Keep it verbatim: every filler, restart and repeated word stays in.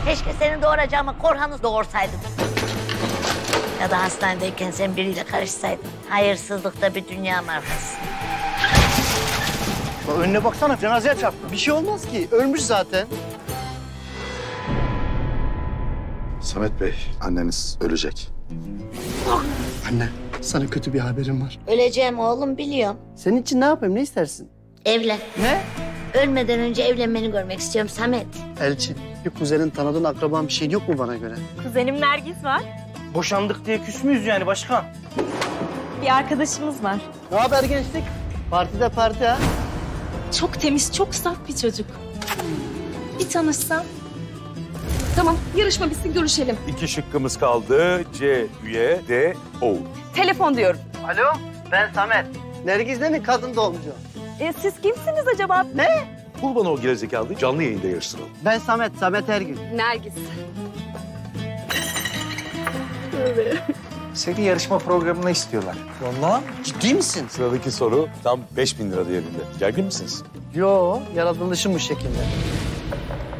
Keşke seni doğuracağıma Korhan'ı doğursaydım. Ya da hastanedeyken sen biriyle karışsaydın. Hayırsızlıkta bir dünya markası. Bak önüne baksana, cenazeye çarptı. Bir şey olmaz ki. Ölmüş zaten. Samet Bey, anneniz ölecek. Anne, sana kötü bir haberim var. Öleceğim oğlum biliyorum. Senin için ne yapayım, ne istersin? Evlen. Ne? Ölmeden önce evlenmeni görmek istiyorum Samet. Elçin, bir kuzenin, tanıdığın, akraban bir şey yok mu bana göre? Kuzenim Nergis var. Boşandık diye küs müyüz yani başkan? Bir arkadaşımız var. Ne haber gençlik? Partide parti ha? Çok temiz, çok saf bir çocuk. Bir tanışsam. Tamam, yarışma bitsin, görüşelim. İki şıkkımız kaldı. C, üye, D, Oğuz. Telefon diyorum. Alo, ben Samet. Nergiz değil mi? Kadın doğumcu. E, siz kimsiniz acaba? Ne? Bul bana o gerizekalıyı, canlı yayında yarıştıralım. Ben Samet, Samet Ergün. Nergis. Seni yarışma programına istiyorlar. Vallahi ciddi misin? Sıradaki soru tam beş bin lira değerinde. Gergin misiniz? Yo, yaratılışım bu şekilde.